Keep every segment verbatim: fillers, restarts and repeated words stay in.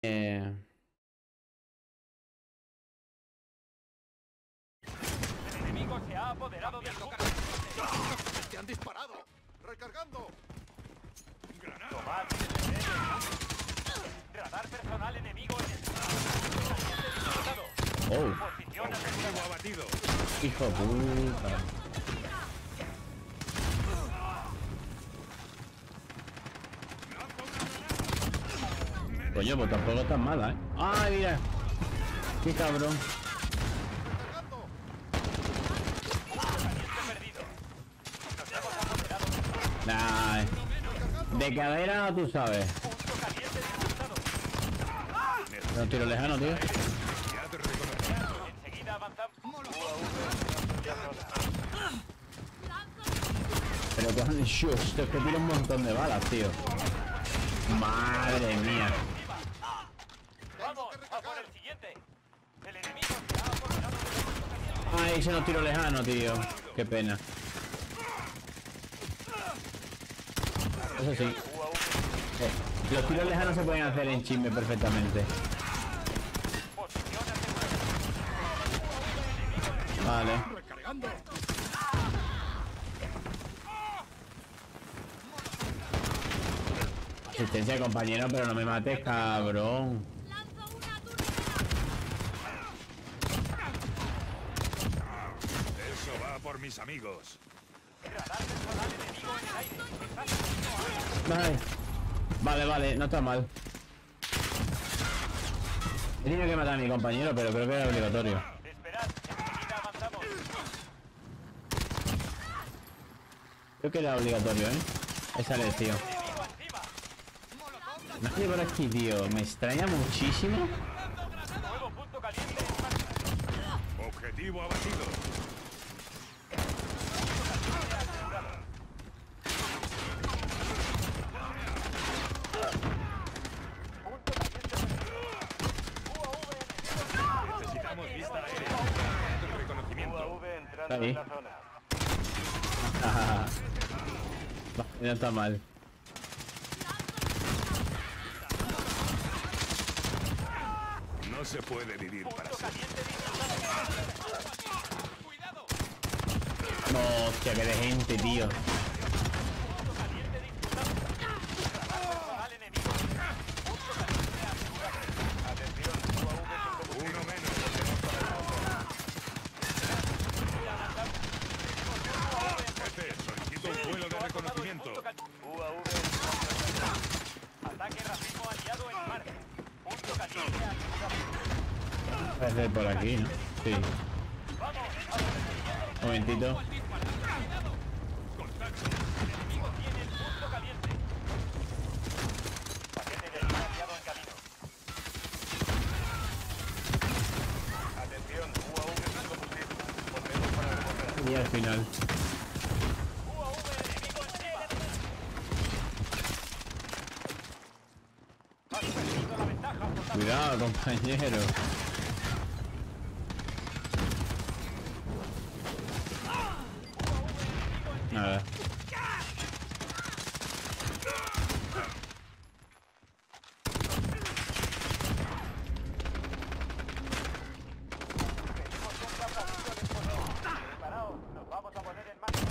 Eh... El enemigo se ha apoderado del buque. ¡Te han disparado! ¡Recargando! ¡Granada! Tomad radar personal enemigo en el... Oh. Posición asegurada. Abatido. Hijo de puta. Coño, pues tampoco es tan mala, ¿eh? ¡Ay, mira! ¡Qué cabrón! Nah, de cadera no tú sabes. No tiro lejano, tío. Enseguida avanzamos. Pero cojones, shoo, esto es que tira un montón de balas, tío. Madre mía. Vamos a por el siguiente. El enemigo se ha apoderado del punto caliente. Ay, ese no tiro lejano, tío. Qué pena. Eso sí. Eh, los tiros lejanos se pueden hacer en chisme perfectamente. Posición asegurada. Vale. ¡Recargando! Asistencia, compañero, pero no me mates, cabrón. Eso va por mis amigos. Radar personal enemigo en el aire. Está Vale. Vale, vale, no está mal. He tenido que matar a mi compañero, pero creo que era obligatorio. Esperad, enseguida avanzamos. Creo que era obligatorio, ¿eh? Esa le tío. Enemigo encima. Nadie por aquí, tío. Me extraña muchísimo. Nuevo punto caliente en marcha. Objetivo abatido. Necesitamos vista aérea. Reconocimiento. U A V entrando Ahí. en la zona. Vale, no está mal. No se puede vivir para Punto siempre. caliente disfrutado. Cuidado. No, hostia, que de gente, tío. Punto caliente disfrutado. Radar personal enemigo. Punto caliente asegurado. Atención, U A V sin combustible. Uno menos. Jefe, solicito un vuelo de reconocimiento. U A V entrando. Ataque racismo aliado en marcha. Punto caliente asegurado. Parece por aquí, ¿no? Sí. Vamos, Un momentito. enemigo tiene el punto caliente. Paquete de aliado en camino. Atención, U A V sin combustible. Volvemos para remover. Y al final. U A V enemigo encima. Has perdido la ventaja, soldado. Cuidado, compañero. Nada. Preparaos, nos vamos a poner en marcha.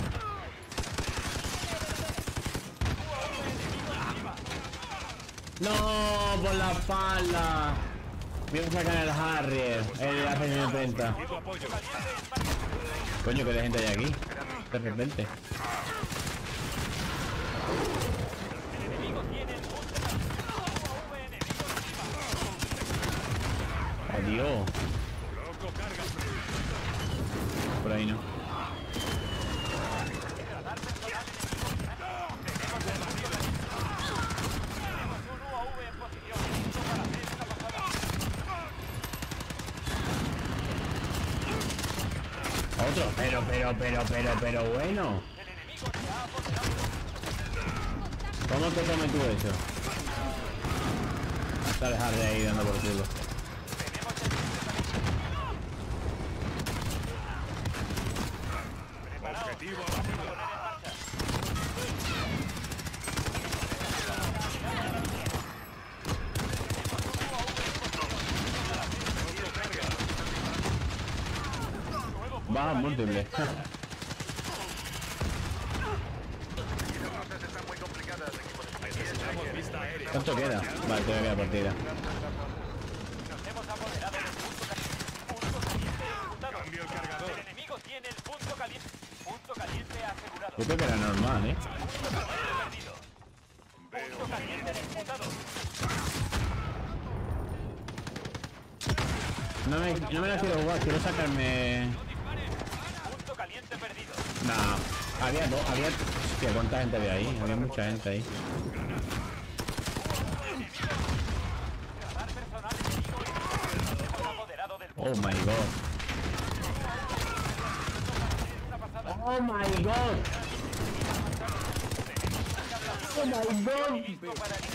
No, por la espalda. Voy a sacar el Harrier, el A C treinta. Pido apoyo. Coño, que de gente hay aquí. De repente. El enemigo tiene el punto caliente. U A V enemigo encima. Adiós. Loco, carga. Por ahí no. Radar personal enemigo. Tenemos un U A V en posición. Listo para hacer una pasada. Otro. Pero, pero, pero, pero, pero bueno. El enemigo se ha apoderado. ¿Cómo te comes tú eso? Hasta dejar de ahí dando por culo. Tenemos el punto caliente. Preparaos. Objetivo Vamos a abatido. poner en marcha. U A V Baja múltiple. Las cosas están muy complicadas, equipo de necesitamos vista aérea. ¿Cuánto queda? Vale, todavía queda partida. Nos hemos apoderado del punto caliente. Punto caliente ejecutado. Cambio el cargador. El enemigo tiene el punto caliente. Punto caliente asegurado. Yo creo que era normal, ¿eh? Punto caliente perdido. Punto caliente disputado. No me, no me la quiero jugar, quiero sacarme... Punto caliente perdido. Nah, había dos, había... Hostia, ¿cuánta gente había ahí? Había mucha gente ahí. Radar personal enemigo y nos hemos apoderado del Oh my god. Oh my god. Oh my god. para el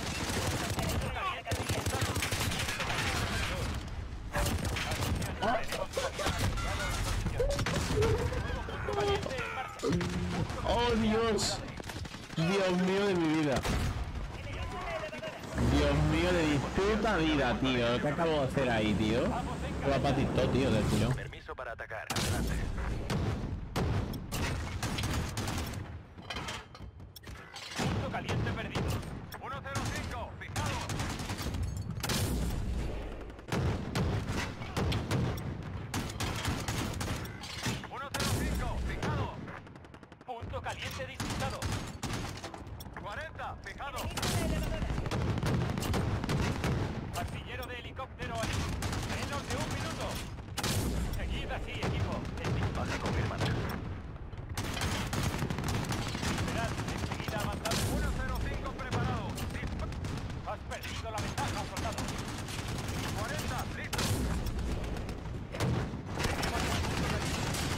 Oh Dios. Dios mío de mi vida. Dios mío de mi puta vida, tío. ¿Qué acabo de hacer ahí, tío? Lo patito, tío, del tirón. Permiso para atacar. Adelante. punto caliente perdido. uno cero cinco, fijado. uno cero cinco, fijado. Punto caliente disputado. cuarenta, fijado. Artillero de helicóptero ahí. Menos de un minuto. Seguid así, equipo. Baja confirmada. Esperad, enseguida avanzado. uno cero cinco preparado. Dispa- Has perdido la ventaja, soldado. cuarenta, listo. Tenemos el punto de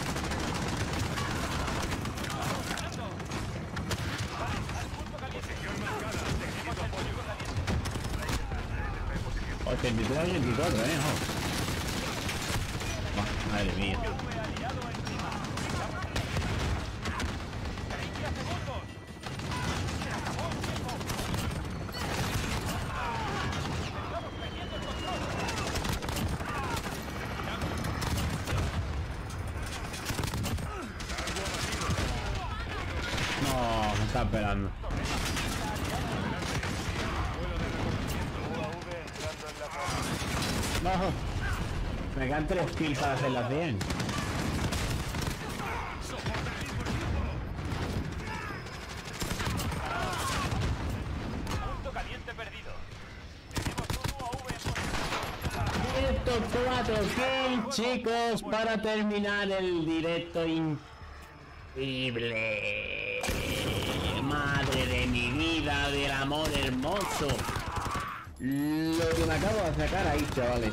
ganando. Vale, al punto caliente. Tenemos el punto caliente. ochenta y tres a ochenta y cuatro, eh, jo. Oh, madre mía. Fue aliado encima. treinta segundos. Se acabó el tiempo. Estamos perdiendo el control. No, me está esperando. No, me quedan tres kills para hacer las cien. Punto caliente perdido. Tenemos un U A V en ciento cuatro kills, chicos, para terminar el directo increíble. Madre de mi vida, del amor hermoso. Lo que me acabo de sacar ahí, chavales.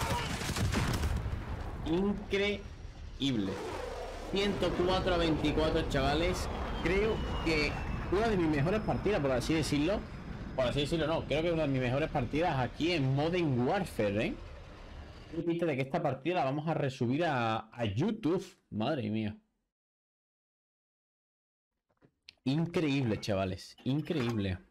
Increíble. ciento cuatro a veinticuatro, chavales. Creo que una de mis mejores partidas, por así decirlo. Por así decirlo, no. Creo que una de mis mejores partidas aquí en Modern Warfare, ¿eh? Tiene pinta de que esta partida la vamos a resubir a, a YouTube. Madre mía. Increíble, chavales. Increíble.